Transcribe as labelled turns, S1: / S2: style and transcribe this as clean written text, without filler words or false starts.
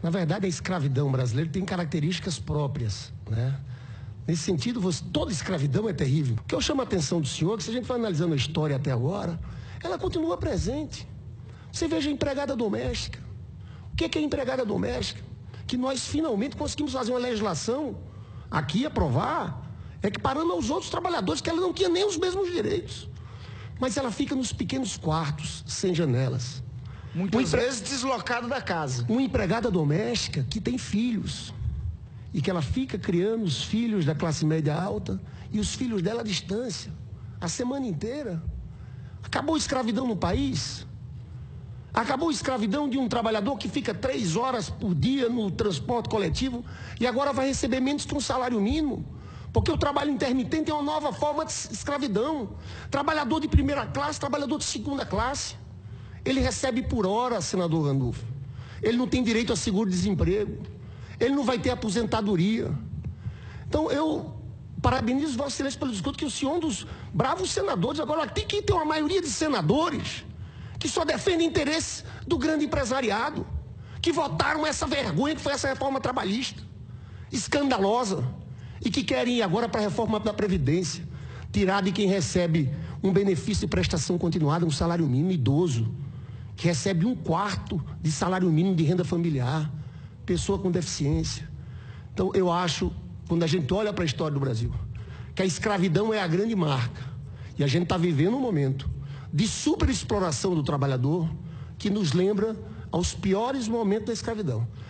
S1: Na verdade, a escravidão brasileira tem características próprias, né? Nesse sentido, toda escravidão é terrível. O que eu chamo a atenção do senhor, que se a gente vai analisando a história até agora, ela continua presente. Você veja a empregada doméstica. O que é empregada doméstica? Que nós finalmente conseguimos fazer uma legislação aqui, aprovar, equiparando aos outros trabalhadores, que ela não tinha nem os mesmos direitos. Mas ela fica nos pequenos quartos, sem janelas.
S2: Muitas vezes deslocada da casa.
S1: Uma empregada doméstica que tem filhos. E que ela fica criando os filhos da classe média alta e os filhos dela à distância, a semana inteira. Acabou a escravidão no país? Acabou a escravidão de um trabalhador que fica 3 horas por dia no transporte coletivo e agora vai receber menos que um salário mínimo? Porque o trabalho intermitente é uma nova forma de escravidão. Trabalhador de primeira classe, trabalhador de segunda classe. Ele recebe por hora, senador Randolfo. Ele não tem direito a seguro-desemprego. Ele não vai ter aposentadoria. Então, eu parabenizo Vossa Excelência pelo discurso, que o senhor é um dos bravos senadores. Agora, tem que ter uma maioria de senadores que só defendem interesses do grande empresariado, que votaram essa vergonha que foi essa reforma trabalhista, escandalosa, e que querem ir agora para a reforma da Previdência, tirar de quem recebe um benefício de prestação continuada, um salário mínimo idoso, que recebe 1/4 de salário mínimo de renda familiar, pessoa com deficiência. Então, eu acho, quando a gente olha para a história do Brasil, que a escravidão é a grande marca. E a gente está vivendo um momento de superexploração do trabalhador que nos lembra aos piores momentos da escravidão.